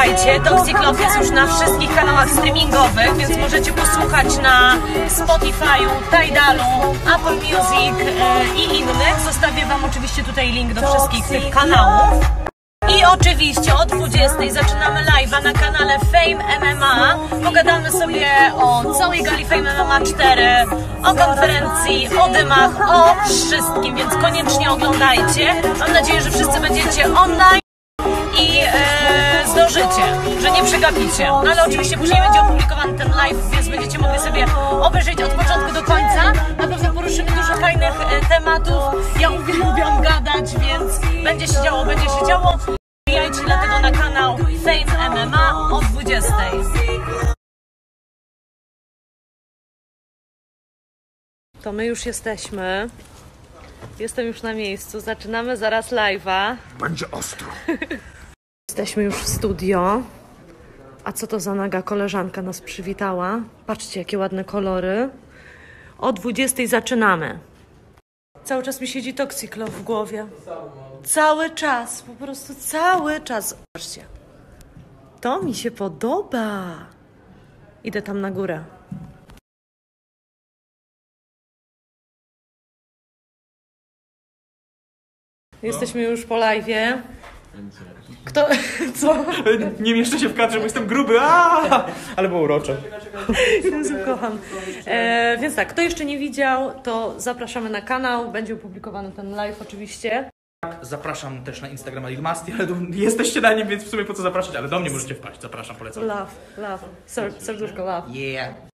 Słuchajcie, Toxic Love jest już na wszystkich kanałach streamingowych, więc możecie posłuchać na Spotify'u, Tidalu, Apple Music i innych. Zostawię wam oczywiście tutaj link do wszystkich tych kanałów. I oczywiście o 20:00 zaczynamy live'a na kanale Fame MMA. Pogadamy sobie o całej gali Fame MMA 4, o konferencji, o dymach, o wszystkim, więc koniecznie oglądajcie. Mam nadzieję, że wszyscy będziecie online i zdążycie, że nie przegapicie. No ale oczywiście później będzie opublikowany ten live, więc będziecie mogli sobie obejrzeć od początku do końca. Na pewno poruszymy dużo fajnych tematów. Ja uwielbiam gadać, więc będzie się działo, będzie się działo. Wbijajcie dlatego na kanał Fame MMA o 20:00. To my już jesteśmy. Jestem już na miejscu. Zaczynamy zaraz live'a. Będzie ostro. Jesteśmy już w studio. A co to za naga koleżanka nas przywitała? Patrzcie, jakie ładne kolory. O 20:00 zaczynamy. Cały czas mi siedzi Toxic Love w głowie. Cały czas, po prostu cały czas. Patrzcie. To mi się podoba. Idę tam na górę. Jesteśmy już po live'ie. Kto? Co? Nie mieszczę się w kadrze, bo jestem gruby, ale było urocze. Jezu, kocham. Więc tak, kto jeszcze nie widział, to zapraszamy na kanał. Będzie opublikowany ten live oczywiście. Zapraszam też na Instagrama Lilmasti, ale jesteście na nim, więc w sumie po co zapraszać, ale do mnie możecie wpaść. Zapraszam, polecam. Love. Serduszko, love. Yeah.